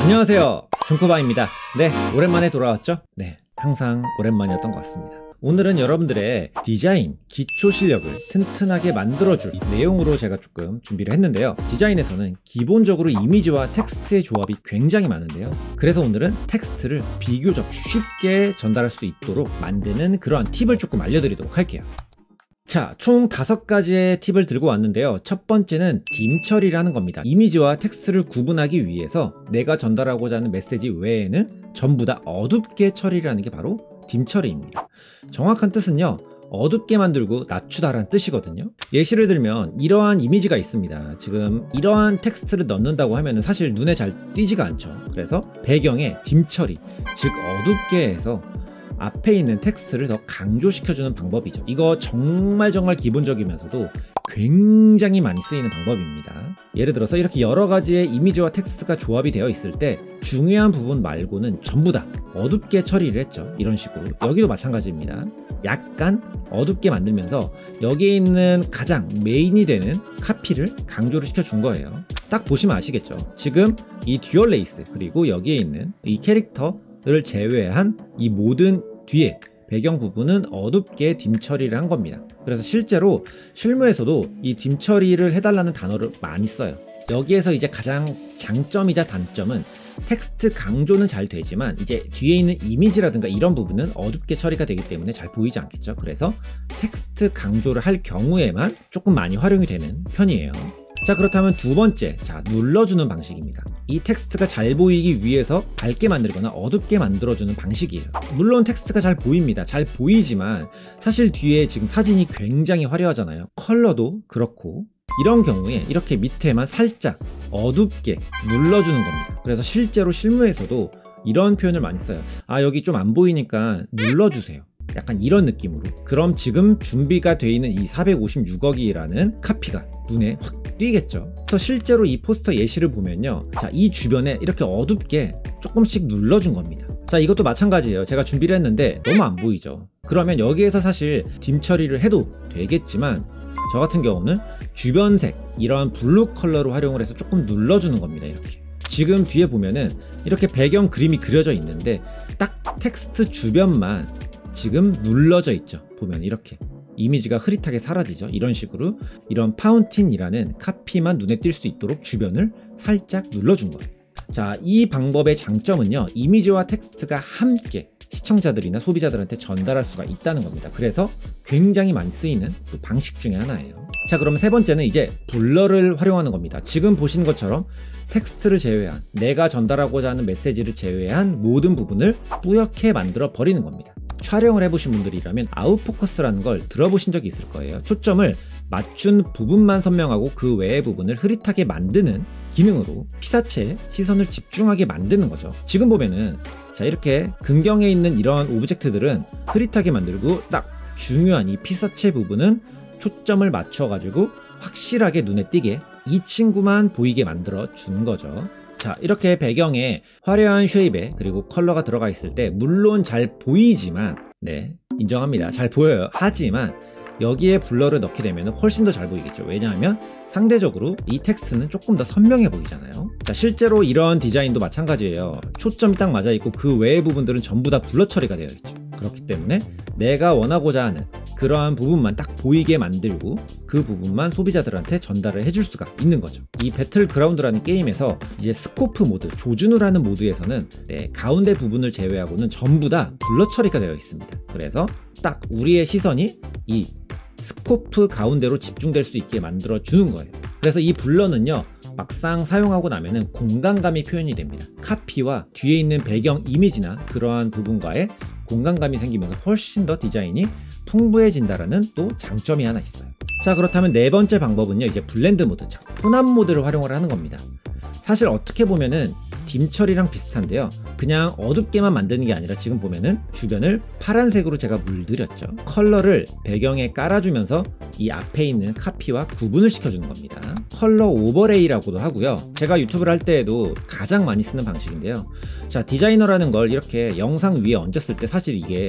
안녕하세요, 존코바입니다. 네, 오랜만에 돌아왔죠? 네, 항상 오랜만이었던 것 같습니다. 오늘은 여러분들의 디자인 기초 실력을 튼튼하게 만들어줄 내용으로 제가 조금 준비를 했는데요. 디자인에서는 기본적으로 이미지와 텍스트의 조합이 굉장히 많은데요. 그래서 오늘은 텍스트를 비교적 쉽게 전달할 수 있도록 만드는 그러한 팁을 조금 알려드리도록 할게요. 자, 총 5가지의 팁을 들고 왔는데요. 첫 번째는 딤 처리라는 겁니다. 이미지와 텍스트를 구분하기 위해서 내가 전달하고자 하는 메시지 외에는 전부 다 어둡게 처리를 하는 게 바로 딤 처리입니다. 정확한 뜻은요, 어둡게 만들고 낮추다라는 뜻이거든요. 예시를 들면 이러한 이미지가 있습니다. 지금 이러한 텍스트를 넣는다고 하면 사실 눈에 잘 띄지가 않죠. 그래서 배경에 딤 처리, 즉 어둡게 해서 앞에 있는 텍스트를 더 강조시켜주는 방법이죠. 이거 정말 기본적이면서도 굉장히 많이 쓰이는 방법입니다. 예를 들어서 이렇게 여러 가지의 이미지와 텍스트가 조합이 되어 있을 때 중요한 부분 말고는 전부 다 어둡게 처리를 했죠. 이런 식으로 여기도 마찬가지입니다. 약간 어둡게 만들면서 여기에 있는 가장 메인이 되는 카피를 강조를 시켜준 거예요. 딱 보시면 아시겠죠. 지금 이 듀얼 레이스 그리고 여기에 있는 이 캐릭터를 제외한 이 모든 뒤에 배경 부분은 어둡게 딤 처리를 한 겁니다. 그래서 실제로 실무에서도 이 딤 처리를 해달라는 단어를 많이 써요. 여기에서 이제 가장 장점이자 단점은 텍스트 강조는 잘 되지만 이제 뒤에 있는 이미지라든가 이런 부분은 어둡게 처리가 되기 때문에 잘 보이지 않겠죠. 그래서 텍스트 강조를 할 경우에만 조금 많이 활용이 되는 편이에요. 자, 그렇다면 두 번째, 눌러주는 방식입니다. 이 텍스트가 잘 보이기 위해서 밝게 만들거나 어둡게 만들어주는 방식이에요. 물론 텍스트가 잘 보입니다. 잘 보이지만 사실 뒤에 지금 사진이 굉장히 화려하잖아요. 컬러도 그렇고 이런 경우에 이렇게 밑에만 살짝 어둡게 눌러주는 겁니다. 그래서 실제로 실무에서도 이런 표현을 많이 써요. 아, 여기 좀 안 보이니까 눌러주세요. 약간 이런 느낌으로. 그럼 지금 준비가 되어 있는 이 456억이라는 카피가 눈에 확 띄겠죠. 그래서 실제로 이 포스터 예시를 보면요, 자, 이 주변에 이렇게 어둡게 조금씩 눌러준 겁니다. 자, 이것도 마찬가지예요. 제가 준비를 했는데 너무 안 보이죠. 그러면 여기에서 사실 딤 처리를 해도 되겠지만 저 같은 경우는 주변색 이런 블루 컬러로 활용을 해서 조금 눌러주는 겁니다. 이렇게 지금 뒤에 보면은 이렇게 배경 그림이 그려져 있는데 딱 텍스트 주변만 지금 눌러져 있죠. 보면 이렇게 이미지가 흐릿하게 사라지죠. 이런 식으로 이런 파운틴이라는 카피만 눈에 띌 수 있도록 주변을 살짝 눌러준 거예요. 자, 이 방법의 장점은요, 이미지와 텍스트가 함께 시청자들이나 소비자들한테 전달할 수가 있다는 겁니다. 그래서 굉장히 많이 쓰이는 그 방식 중에 하나예요. 자, 그럼 세 번째는 이제 블러를 활용하는 겁니다. 지금 보시는 것처럼 텍스트를 제외한, 내가 전달하고자 하는 메시지를 제외한 모든 부분을 뿌옇게 만들어 버리는 겁니다. 촬영을 해보신 분들이라면 아웃포커스라는 걸 들어보신 적이 있을 거예요. 초점을 맞춘 부분만 선명하고 그 외의 부분을 흐릿하게 만드는 기능으로 피사체에 시선을 집중하게 만드는 거죠. 지금 보면은 자, 이렇게 근경에 있는 이런 오브젝트들은 흐릿하게 만들고 딱 중요한 이 피사체 부분은 초점을 맞춰가지고 확실하게 눈에 띄게 이 친구만 보이게 만들어 주는 거죠. 자, 이렇게 배경에 화려한 쉐입에 그리고 컬러가 들어가 있을 때 물론 잘 보이지만, 네, 인정합니다. 잘 보여요. 하지만 여기에 블러를 넣게 되면 훨씬 더 잘 보이겠죠. 왜냐하면 상대적으로 이 텍스트는 조금 더 선명해 보이잖아요. 자, 실제로 이런 디자인도 마찬가지예요. 초점이 딱 맞아 있고 그 외의 부분들은 전부 다 블러 처리가 되어 있죠. 그렇기 때문에 내가 원하고자 하는 그러한 부분만 딱 보이게 만들고 그 부분만 소비자들한테 전달을 해줄 수가 있는 거죠. 이 배틀그라운드라는 게임에서 이제 스코프 모드, 조준을 하는 모드에서는 가운데 부분을 제외하고는 전부 다 블러 처리가 되어 있습니다. 그래서 딱 우리의 시선이 이 스코프 가운데로 집중될 수 있게 만들어 주는 거예요. 그래서 이 블러는요, 막상 사용하고 나면은 공간감이 표현이 됩니다. 카피와 뒤에 있는 배경 이미지나 그러한 부분과의 공간감이 생기면서 훨씬 더 디자인이 풍부해진다라는 또 장점이 하나 있어요. 자, 그렇다면 네 번째 방법은요, 이제 블렌드 모드, 혼합 모드를 활용을 하는 겁니다. 사실 어떻게 보면은 딤 처리랑 비슷한데요, 그냥 어둡게만 만드는 게 아니라 지금 보면은 주변을 파란색으로 제가 물들였죠. 컬러를 배경에 깔아주면서 이 앞에 있는 카피와 구분을 시켜주는 겁니다. 컬러 오버레이라고도 하고요. 제가 유튜브를 할 때에도 가장 많이 쓰는 방식인데요. 자, 디자이너라는 걸 이렇게 영상 위에 얹었을 때 사실 이게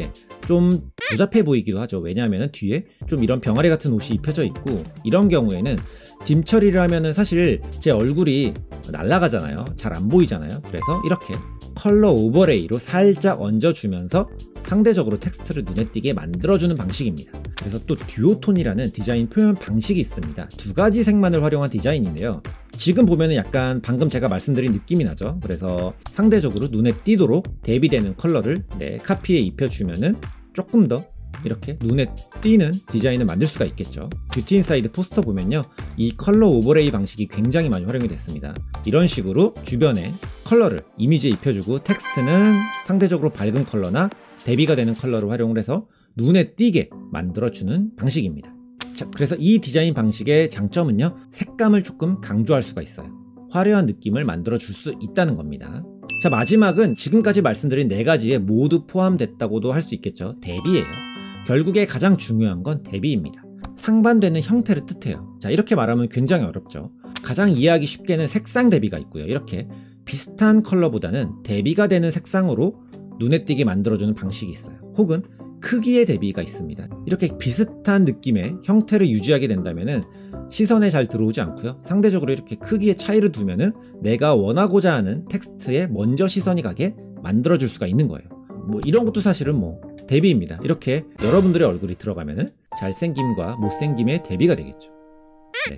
좀 조잡해 보이기도 하죠. 왜냐하면 뒤에 좀 이런 병아리 같은 옷이 입혀져 있고, 이런 경우에는 딤 처리를 하면은 사실 제 얼굴이 날아가잖아요. 잘 안 보이잖아요. 그래서 이렇게 컬러 오버레이로 살짝 얹어주면서 상대적으로 텍스트를 눈에 띄게 만들어주는 방식입니다. 그래서 또 듀오톤이라는 디자인 표현 방식이 있습니다. 두 가지 색만을 활용한 디자인인데요. 지금 보면은 약간 방금 제가 말씀드린 느낌이 나죠. 그래서 상대적으로 눈에 띄도록 대비되는 컬러를 카피에 입혀주면은 조금 더 이렇게 눈에 띄는 디자인을 만들 수가 있겠죠. 뷰티 인사이드 포스터 보면요, 이 컬러 오버레이 방식이 굉장히 많이 활용이 됐습니다. 이런 식으로 주변에 컬러를 이미지에 입혀주고 텍스트는 상대적으로 밝은 컬러나 대비가 되는 컬러를 활용을 해서 눈에 띄게 만들어주는 방식입니다. 자, 그래서 이 디자인 방식의 장점은요, 색감을 조금 강조할 수가 있어요. 화려한 느낌을 만들어 줄 수 있다는 겁니다. 자, 마지막은 지금까지 말씀드린 4가지에 모두 포함됐다고도 할 수 있겠죠. 대비예요. 결국에 가장 중요한 건 대비입니다. 상반되는 형태를 뜻해요. 자, 이렇게 말하면 굉장히 어렵죠. 가장 이해하기 쉽게는 색상 대비가 있고요. 이렇게 비슷한 컬러보다는 대비가 되는 색상으로 눈에 띄게 만들어주는 방식이 있어요. 혹은 크기의 대비가 있습니다. 이렇게 비슷한 느낌의 형태를 유지하게 된다면은 시선에 잘 들어오지 않고요. 상대적으로 이렇게 크기의 차이를 두면은 내가 원하고자 하는 텍스트에 먼저 시선이 가게 만들어줄 수가 있는 거예요. 뭐 이런 것도 사실은 뭐 대비입니다. 이렇게 여러분들의 얼굴이 들어가면은 잘생김과 못생김의 대비가 되겠죠. 네.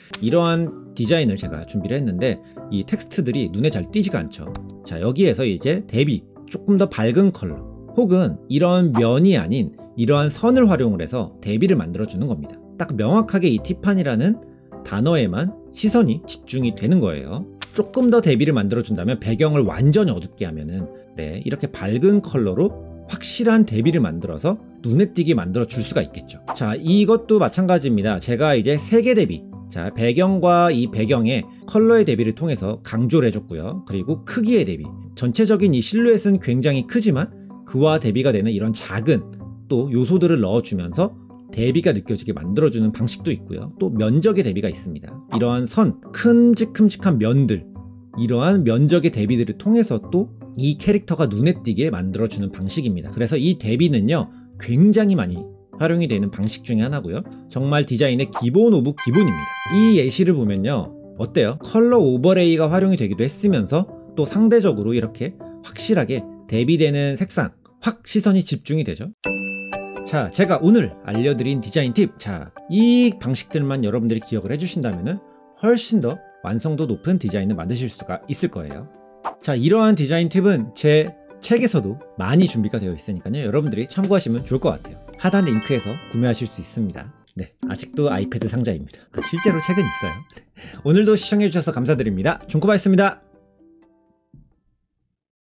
이러한 디자인을 제가 준비를 했는데 이 텍스트들이 눈에 잘 띄지가 않죠. 자, 여기에서 이제 대비, 조금 더 밝은 컬러, 혹은 이런 면이 아닌 이러한 선을 활용을 해서 대비를 만들어주는 겁니다. 딱 명확하게 이 티파니라는 단어에만 시선이 집중이 되는 거예요. 조금 더 대비를 만들어준다면 배경을 완전히 어둡게 하면은 이렇게 밝은 컬러로 확실한 대비를 만들어서 눈에 띄게 만들어 줄 수가 있겠죠. 자, 이것도 마찬가지입니다. 제가 이제 색의 대비, 자, 배경과 이 배경의 컬러의 대비를 통해서 강조를 해줬고요. 그리고 크기의 대비, 전체적인 이 실루엣은 굉장히 크지만 그와 대비가 되는 이런 작은 또 요소들을 넣어주면서 대비가 느껴지게 만들어주는 방식도 있고요. 또 면적의 대비가 있습니다. 이러한 선, 큼직큼직한 면들, 이러한 면적의 대비들을 통해서 또 이 캐릭터가 눈에 띄게 만들어주는 방식입니다. 그래서 이 대비는요, 굉장히 많이 활용이 되는 방식 중에 하나고요. 정말 디자인의 기본 오브 기본입니다. 이 예시를 보면요, 어때요? 컬러 오버레이가 활용이 되기도 했으면서 또 상대적으로 이렇게 확실하게 대비되는 색상, 확 시선이 집중이 되죠. 자, 제가 오늘 알려드린 디자인 팁, 자, 이 방식들만 여러분들이 기억을 해주신다면 훨씬 더 완성도 높은 디자인을 만드실 수가 있을 거예요. 자, 이러한 디자인 팁은 제 책에서도 많이 준비가 되어 있으니까요. 여러분들이 참고하시면 좋을 것 같아요. 하단 링크에서 구매하실 수 있습니다. 네, 아직도 아이패드 상자입니다. 실제로 책은 있어요. 오늘도 시청해주셔서 감사드립니다. 존코바였습니다.